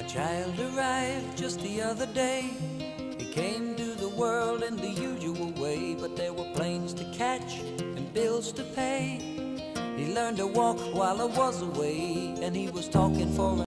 Child arrived just the other day. He came to the world in the usual way, but there were planes to catch and bills to pay. He learned to walk while I was away, and he was talking for